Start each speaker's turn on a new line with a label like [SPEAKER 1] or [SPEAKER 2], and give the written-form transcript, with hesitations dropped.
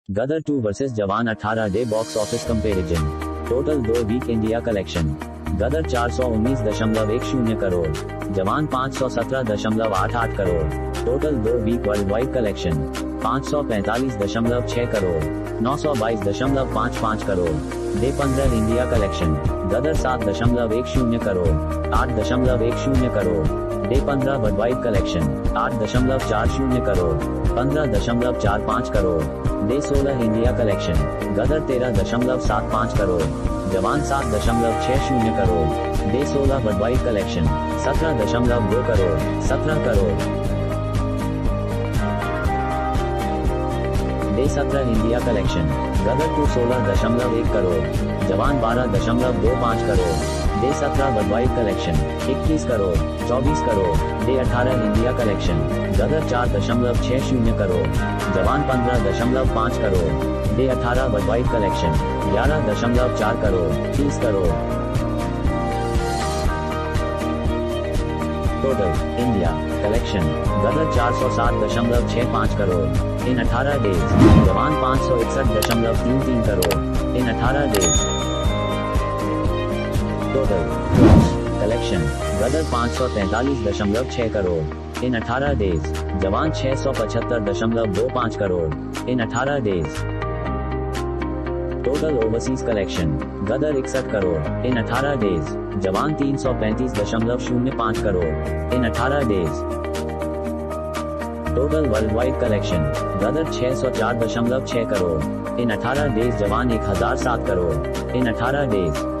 [SPEAKER 1] Gadar 2 versus Jawan 18 day box office comparison. Total 2 week India collection. Gadar 419.10 crore, Jawan 517.88 crore. Total 2 week worldwide collection 545.6 crore, 922.55 crore. Day 15 India collection. Gadar 7.10 crore, 8.10 crore. Day 15 worldwide collection 8.40 crore, 15.45 crore. Day 16 India collection. Gadar 13.75 crore, Jawan 7.60 crore. Day 16 worldwide collection 17.2 crore, 17 crore. Day 17 India collection. Gadar 2 16.1 crore, Jawan 12.25 crore. Day 17 worldwide collection 21 crore, 24 crore. Day 18 India collection. Gadar 4.60 crore, Jawan 15.5 crore. Day 18 worldwide collection 11.4 crore, 30 crore. Total India collection. Gadar 460.65 crore in 18 days, Jawan 561.33 crore in 18 days. Total collection. Gadar 543.6 crore in 18 days, Jawan 675.25 crore in 18 days. Total overseas collection. Gadar 61 crore in 18 days, Jawan 335.05 crore in 18 days. Total worldwide collection. Gadar 604.6 crore in 18 days, Jawan 1007 crore in 18 days.